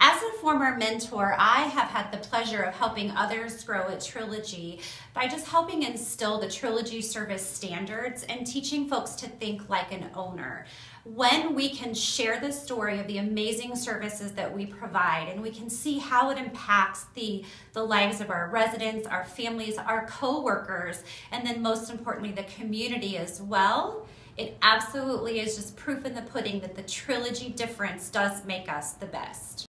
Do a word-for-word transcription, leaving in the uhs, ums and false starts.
As a former mentor, I have had the pleasure of helping others grow at Trilogy by just helping instill the Trilogy service standards and teaching folks to think like an owner. When we can share the story of the amazing services that we provide and we can see how it impacts the, the lives of our residents, our families, our co-workers, and then most importantly, the community as well, it absolutely is just proof in the pudding that the Trilogy difference does make us the best.